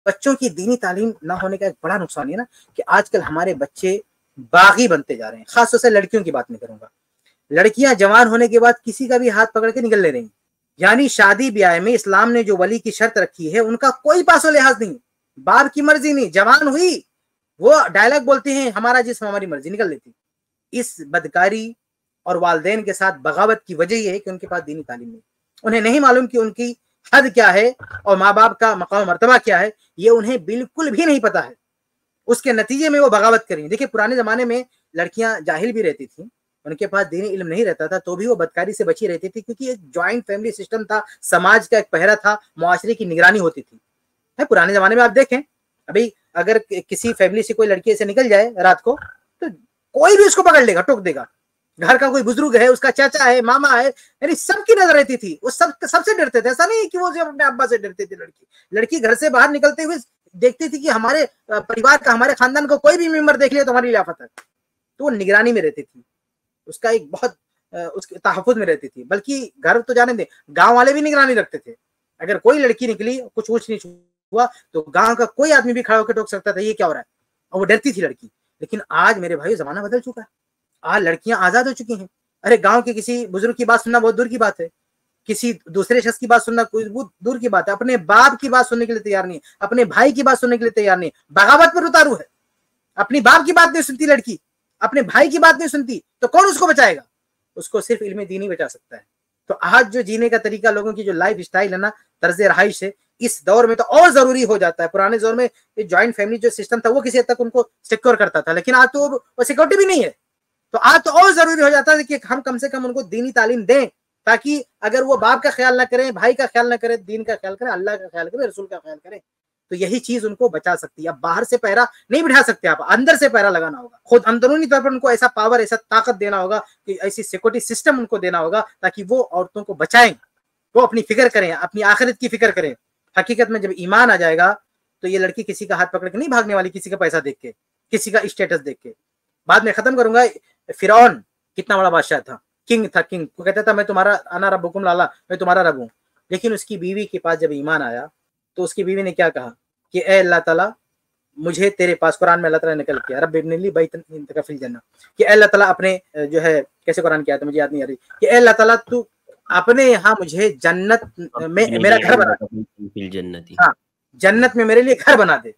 بچوں کی دینی تعلیم نہ ہونے کا ایک بڑا نقصان یہ نا کہ آج کل ہمارے بچے باغی بنتے جا رہے ہیں. خاص طور سے لڑکیوں کی بات نہیں کروں گا. لڑکیاں جوان ہونے کے بعد کسی کا بھی ہاتھ پکڑ کے نکل لے رہی ہیں. یعنی شادی بیاہ میں اسلام نے جو ولی کی شرط رکھی ہے ان کا کوئی پاس و لحاظ نہیں, باپ کی مرضی نہیں. جوان ہوئی وہ ڈائلاگ بولتے ہیں ہمارا جسم ہماری مرضی, نکل لیتی. اس بدکاری اور والدین کے ساتھ بغاوت کی وجہ یہ ہے کہ ان کے پاس دینی تعلیم نہیں. انہیں نہیں معلوم کہ ان کی حد کیا ہے اور ماں باپ کا مقام مرتبہ کیا ہے, یہ انہیں بالکل بھی نہیں پتا ہے. اس کے نتیجے میں وہ بغاوت کریں. دیکھیں پرانے زمانے میں لڑکیاں جاہل بھی رہتی تھیں, ان کے پاس دینی علم نہیں رہتا تھا تو بھی وہ بدکاری سے بچی رہتی تھی, کیونکہ ایک جوائنٹ فیملی سسٹم تھا, سماج کا ایک پہرا تھا, معاشرے کی نگرانی ہوتی تھی. پرانے زمانے میں آپ دیکھیں ابھی اگر کسی فیملی سے کوئی لڑکی سے نکل جائے رات کو تو کوئی بھی اس کو پکڑ لے گا, ٹوک دے گا. گھر کا کوئی بزرگ ہے, اس کا چاچا ہے, ماما ہے, یعنی سب کی نظر رہتی تھی. وہ سب سے ڈرتے تھے. ایسا نہیں کہ وہ اپنے ابا سے ڈرتی تھی. لڑکی گھر سے باہر نکلتے ہوئے دیکھتی تھی کہ ہمارے پریوار کا, ہمارے خاندان کو کوئی بھی ممبر دیکھ لیا تو ہماری لیاقت ہے. تو وہ نگرانی میں رہتی تھی, اس کا ایک بہت اس کے تحفظ میں رہتی تھی. بلکہ گھر تو جانے دیں, گاؤں والے بھی نگرانی رکھتے تھے. اگر کوئی لڑکی نکلی, کچھ اونچ نیچ ہوا تو گاؤں کا کوئی آدمی بھی کھڑا ہو کے ٹوک سکتا تھا یہ کیا ہو رہا ہے, اور وہ ڈرتی تھی لڑکی. لیکن آج میرے بھائی زمانہ بدل چکا ہے, آج لڑکیاں آزاد ہو چکی ہیں. ارے گاؤں کے کسی بزرگ کی بات سننا بہت دور کی بات ہے, کسی دوسرے شخص کی بات سننا کوئی بہت دور کی بات ہے. اپنے باپ کی بات سننے کے لیے تیار نہیں, اپنے بھائی کی بات سننے کے لیے تیار نہیں. بغاوت پر اتارو ہے. اپنی باپ کی بات نہیں سنتی لڑکی, اپنے بھائی کی بات نہیں سنتی, تو کون اس کو بچائے گا؟ اس کو صرف علم دینی بچا سکتا ہے. تو آج جو جینے کا طریقہ, لوگوں کی جو لائف اسٹائل ہے نا, طرز رہائش ہے, اس دور میں تو اور ضروری ہو جاتا ہے. پرانے دور میں جوائنٹ فیملی جو سسٹم تھا وہ کسی حد تک ان کو سیکیور کرتا تھا, لیکن آج تو وہ سیکورٹی بھی نہیں ہے. تو آج تو اور ضروری ہو جاتا ہے کہ ہم کم سے کم ان کو دینی تعلیم دیں, تاکہ اگر وہ باپ کا خیال نہ کریں, بھائی کا خیال نہ کریں, دین کا خیال کریں, اللہ کا خیال کریں, رسول کا خیال کریں, تو یہی چیز ان کو بچا سکتی ہے. اب باہر سے پہرا نہیں بٹھا سکتے آپ, اندر سے پہرا لگانا ہوگا. خود اندرونی طور پر ان کو ایسا پاور, ایسا طاقت دینا ہوگا, کہ ایسی سیکورٹی سسٹم ان کو دینا ہوگا تاکہ وہ عورتوں کو بچائیں, وہ اپنی فکر کریں, اپنی آخرت کی فکر کریں. حقیقت میں جب ایمان آ جائے گا تو یہ لڑکی کسی کا ہاتھ پکڑ کے نہیں بھاگنے والی, کسی کا پیسہ دیکھ کے, کسی کا اسٹیٹس دیکھ کے. بعد میں ختم کروں گا. فرعون کتنا بڑا بادشاہ تھا, کنگ تھا, کنگ وہ کہتا تھا میں تمہارا انا ربکم لالا, میں تمہارا رب ہوں. لیکن اس کی بیوی کے پاس جب ایمان آیا تو اس کی بیوی نے کیا کہا کہ اے اللہ تعالیٰ مجھے تیرے پاس, قرآن میں اللہ تعالیٰ نے نقل کیا, رب ابن لی بیتا فی الجنہ, کہ اے اللہ تعالیٰ اپنے جو ہے کیسے قرآن کیا تھا مجھے یاد نہیں آ رہی, کہ اے اللہ تعالیٰ تو اپنے یہاں مجھے جنت میں میرا گھر بنا دے, ہاں جنت میں میرے لیے گھر بنا دے.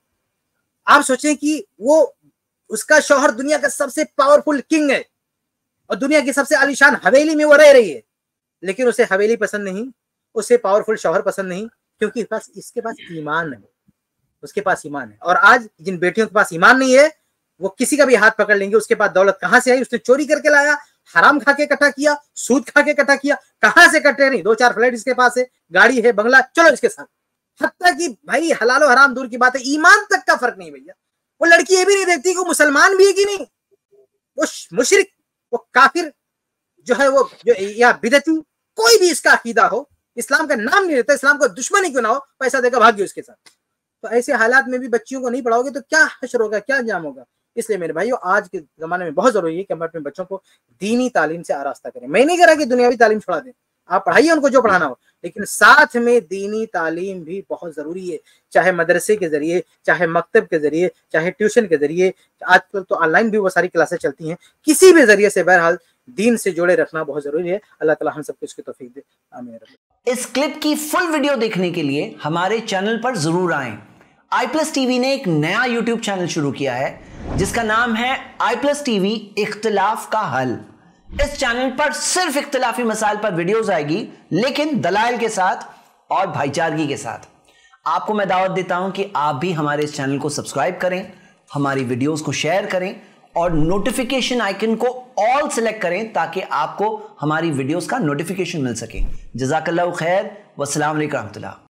آپ سوچیں کہ وہ اس کا شوہر دنیا کا سب سے پاورفل کنگ ہے اور دنیا کی سب سے عالیشان حویلی میں وہ رہ رہی ہے, لیکن اسے حویلی پسند نہیں, اسے پاورفل شوہر پسند نہیں, کیونکہ اس کے پاس ایمان ہے, اس کے پاس ایمان ہے. اور آج جن بیٹیوں کے پاس ایمان نہیں ہے وہ کسی کا بھی ہاتھ پکڑ لیں گے. اس کے پاس دولت کہاں سے آئی, اس نے چوری کر کے لایا, حرام کھا کے اکٹھا کیا, سود کھا کے اکٹھا کیا, کہاں سے کٹے نہیں, 2-4 فلیٹ اس کے پاس ہے, گاڑی ہے, بنگلہ, چلو اس کے ساتھ. حتیٰ کہ بھائی حلال و حرام دور کی بات ہے, ایمان تک کا فرق نہیں بھیا. وہ لڑکی یہ بھی نہیں دیکھتی کہ وہ مسلمان بھی ہے کہ نہیں, وہ مشرک, وہ کافر جو ہے, وہ یا بدعتی, کوئی بھی اس کا عقیدہ ہو, اسلام کا نام نہیں لیتا, اسلام کو دشمنی کیوں نہ ہو, پیسہ دے کر بھاگ گیا اس کے ساتھ. تو ایسے حالات میں بھی بچیوں کو نہیں پڑھاؤ گے تو کیا حشر ہوگا, کیا انجام ہوگا. اس لیے میرے بھائیو آج کے زمانے میں بہت ضروری ہے کہ ہم اپنے بچوں کو دینی تعلیم سے آراستہ کریں. میں نہیں کہہ رہا کہ دنیاوی تعلیم چھوڑا دیں, آپ پڑھائیے ان کو جو پڑھانا ہو, لیکن ساتھ میں دینی تعلیم بھی بہت ضروری ہے, چاہے مدرسے کے ذریعے, چاہے مکتب کے ذریعے, چاہے ٹیوشن کے ذریعے, آج کل تو آن لائن بھی وہ ساری کلاسیں چلتی ہیں, کسی بھی ذریعے سے بہرحال دین سے جوڑے رکھنا بہت ضروری ہے. اللہ تعالی ہم سب کو اس کی توفیق دے, آمین. اس کلپ کی فل ویڈیو دیکھنے کے لیے ہمارے چینل پر ضرور آئیں. آئی پلس ٹی وی نے ایک نیا یوٹیوب چینل شروع کیا ہے جس کا نام ہے آئی پلس ٹی وی اختلاف کا حل. اس چینل پر صرف اختلافی مسائل پر ویڈیوز آئے گی, لیکن دلائل کے ساتھ اور بھائی چارگی کے ساتھ. آپ کو میں دعوت دیتا ہوں کہ آپ بھی ہمارے اس چینل کو سبسکرائب کریں, ہماری ویڈیوز کو شیئر کریں اور نوٹیفیکیشن آئیکن کو آل سلیکٹ کریں تاکہ آپ کو ہماری ویڈیوز کا نوٹیفیکیشن مل سکے. جزاک اللہ خیر, والسلام علیکم ورحمۃ اللہ.